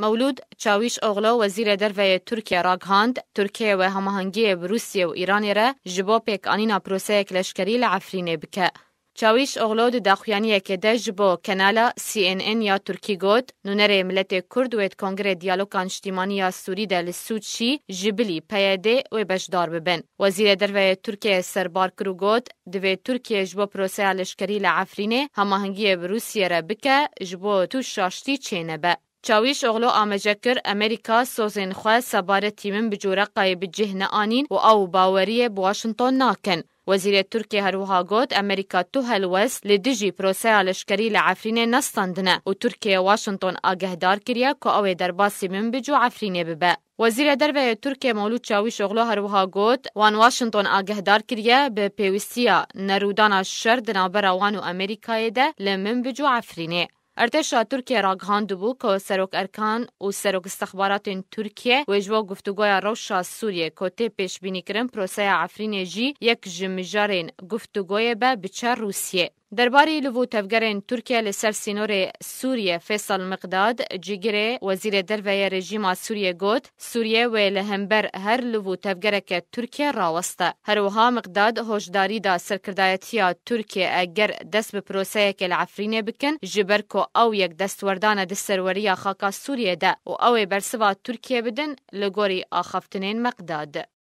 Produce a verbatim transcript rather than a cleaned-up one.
مولود چاویش اوغلو وزیر دروی ترکیه راگهاند ترکیه و هماهنگی روسیه و ایران را جبو پیک آنینا پروسه لشکری لعفرینه بکه. چاویش اوغلو د داخویانی که ده جبو کنالا سی ان ان یا ترکی گوت نونره ملت کرد و ات کنگره دیالوگان اجتماعی یا سوری ده لسود شی جبلی پیاده و بشدار ببن. وزیر دروی ترکیه سربار کرو گوت دوی ترکیه جبو پروسه لشکری لعفرینه هماهنگی روسیه را بکه جبو تو شاشتی چینه به. چاویش اوغلو آمجه کر امریکا سوزین خواه سباره تیمن بجوره قایب جهن آنین و او باوریه بواشنطن ناکن. وزیر ترکیه هروها گوت امریکا تو هلوست لدیجی پروسه لشکری لعفرینه نستاندنه و ترکیه واشنطن آگهدار کریه که اوه در باسی من بجو عفرینه ببه. وزیر دروی ترکیه مولود چاویش اوغلو هروها گوت وان واشنطن آگهدار کریه به پیوستیا نرودان شر دنابر وانو امریکای ده لمن بجو عفرینه. ارتشا ترکیه راگهاند بو که سروک ارکان و سروک استخبارات ترکیه و جوا گفتگوی روشا سوریه که تی پیش بینی کرن پروسه عفرین جی یک جمجارین گفتگوی به بچه روسیه. درباری لوو تفگرین ترکیه لسر سینور سوریه فیصل مقداد جیگره وزیر دروی رژیم سوریه گوت سوریه و لهمبر هر لوو تفگره که ترکیه راوسته. هروها مقداد هوشداری دا سرکردایتیا ترکیه اگر دست به پروسه که العفرینه بکن جبر که او یک دستوردان دستروری خاکا سوریه ده و او برسوا ترکیه بدن لگوری آخفتنین مقداد.